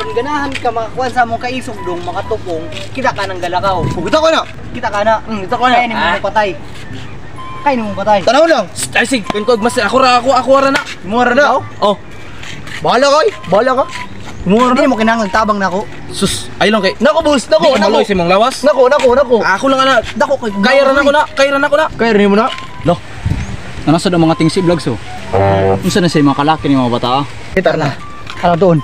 kung ganahan ka makakuha sa mong kaisog dong makatupong, kita ka ng galakaw. Kita ko na. Kita ka na. Kita ko na. Kaya ni mo patay. Kaya ni mo patay. Tanaw lang. Ay sig, kung mas ako ra na. Mura na. Oh. Bahala ka. Bahala ka. Mura na mo kinahanglan tabang nako. Sus, ay lang kay. Nako boss, nako. Nako si mong lawas. Nako. Ako lang ana. Dako kay. Kaya ran ako na. Kaya rin mo na. Lo. Nanasa ang mga tingsi vlogs oh. Unsa na say mga kalaki ni mga bata? Kita na. Ano doon?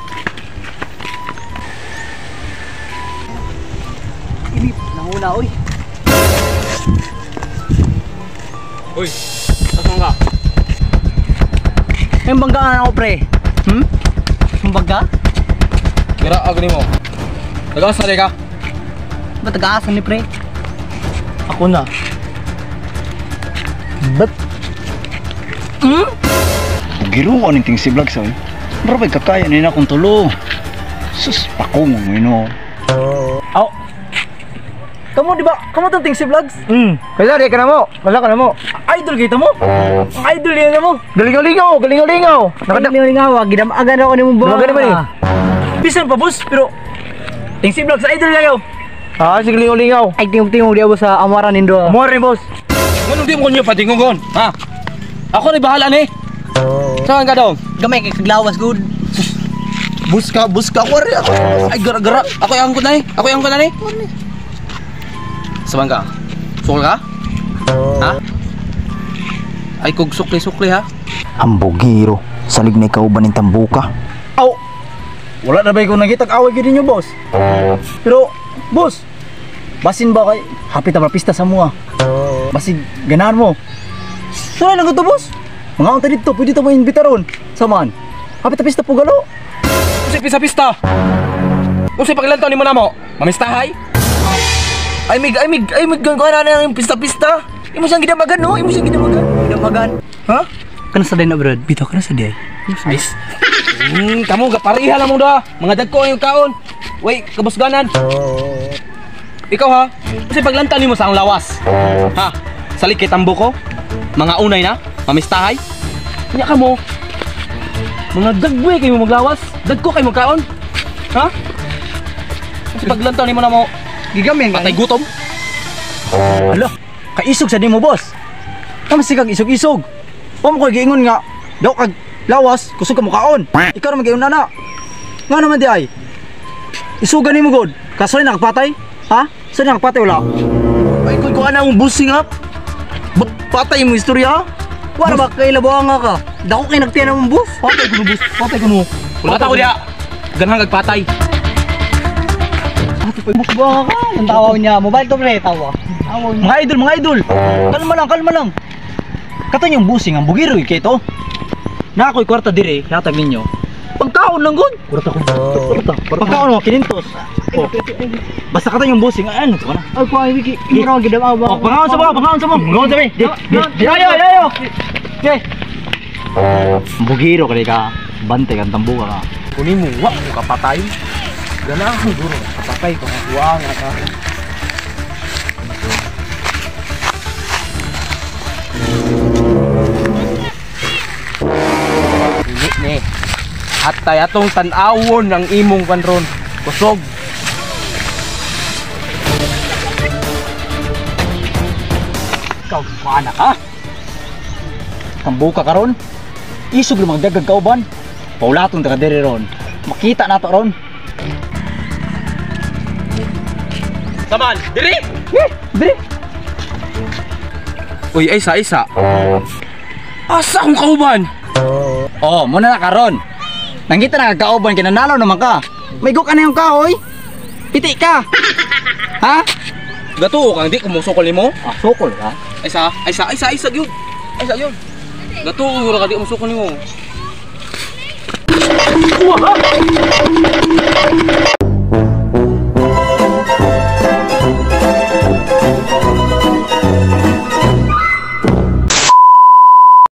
Ini nanguna oy. Uy, saan ka? Yung banggaan ako pre. Yung bangga? Gira ako nimo. Tagas na ka. Ba't tagaasan ni pre? Ako na. Ba't? Giruan ning tingsi vlogs oh. Marabay kakaya ni na akong tulo. Sus, pakong mo. Aw. Kamu di ba? Kamu tong tingsi vlogs? Kaya ka na mo. Wala ka na mo. Idol kita mo? Idol yan mo. Galingaw-lingaw. Galingaw-lingaw. Nakadam nga gidamagan ako nimo ba? Gidamagan naman eh. Bisan pa boss, pero tingsi vlogs idol yayo. Ah, sige lingaw-lingaw. Ay tingog-tingog diya boss sa amaran nindo. Mo rin boss. Ngano di mo nyo patingon? Ha? Ako ni bahala ni. Saan ka daw? Gamay kay kaglawas good. Buska wari ako. Ay gara-gara. Ako yang ko na ni. Saban ka? Sukol ka? Ha? Ay kog sukli ha. Ambogiro, salig na kauban ng tambuka. Aw. Wala na ba ko nagitag away gid ninyo boss? Pero boss, basin ba kay hapit na pista sa mua? Basin ganahan mo. Sura lang to boss. Mga unta dito, pwede ta mo imbita ron. Saman. Hapit na pista po galo. Kasi pista-pista. Kung sa paglantaw ni mo na mo, mamistahay? Ay mig ko na yung pista-pista. Imo siyang gidamagan no? Gidamagan. Ha? Kana sa din na brad, bitaw kana sa day. Nice. Kamu gapariha lang mo da. Mga dagko yung kaon. Way, kabusganan. Ikaw ha? Kasi paglantaw ni mo sa ang lawas. Ha? Salik kay tambo ko. Mga unay na, mamistahay. Kanya ka mo. Mga dagboy kayo maglawas. Dagko kayo magkaon. Ha? Kasi paglantaw ni mo na mo, Gigamay patay gutom. Hala, kaisog sa di mo boss. Tama si kag isog-isog. Pa mo koy giingon nga, daw kag lawas, kusog ka mukaon. Ikaw na magiingon na. Nga naman di ay. Isugan nimo god. Kasoy nakapatay? Ha? Saan nakapatay wala? Ay ko ana ang busing up. Ba't patay mo istorya? Wala ba kay labuang nga ka? Dako kay nagtiyan ng bus. Patay ko no bus. Patay ko no. Wala ta ko diya. Ganang nagpatay. Musbuang ka. Ang tawa niya, mobile to pre, tawa. Mga idol. Kalma lang. Katon yung busing ang bugiro kay to. Na ako'y kwarta dire, natag ninyo. Pagkaon lang gud. Kwarta. Pagkaon mo kinintos. Oh. Basta katon yung busing, ano ko na. Ay ko ay wiki, imo ra gidam ba. Oh, pangaon sa mo. Pangaon sa mi. Ayo. Okay. Bugiro kay ka. Bante kan tambuka ka. Kunin mo, wa ko kapatay. Ganang guro, kapatay ko kuwa nga ka. Ni. Atay atong tan-awon ng imong kanron. Kusog. Ikaw, mana ka? Tambuka ka ron? Isog lumang dagag kauban. Paulaton taga diri ron. Makita nato ron. Saman, diri. Diri. Uy, ay isa. Asa akong kauban? Oh, muna na karon. Nangita na kauban kinanalo naman ka. May go ka na yung kahoy. Piti ka. Ha? Gatuo kang di kumusukol nimo? Ah, sukol ka. Isa gyud. Isa gyud. Gatuo ra ka di kumusukol nimo. Wah!